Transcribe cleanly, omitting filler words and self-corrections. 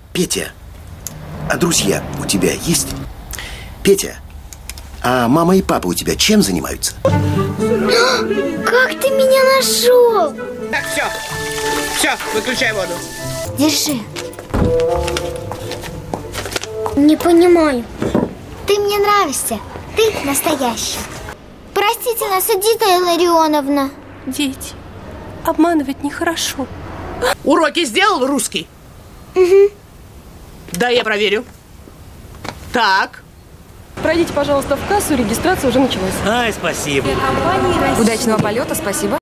Петя, а друзья у тебя есть? Петя, а мама и папа у тебя чем занимаются? Как ты меня нашел? Так, все, выключай воду. Держи. Не понимаю. Ты мне нравишься. Ты настоящий. Простите нас, Эдита Илларионовна. Дети, обманывать нехорошо. Уроки сделал русский? Угу. Да, я проверю. Так. Пройдите, пожалуйста, в кассу, регистрация уже началась. Ай, спасибо. Удачного полета, спасибо.